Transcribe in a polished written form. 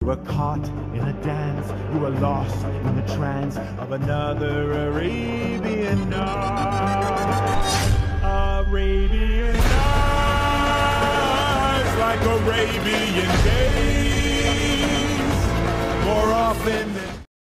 You are caught in a dance, you are lost in the trance of another Arabian Night. Arabian Nights, like Arabian days, more often than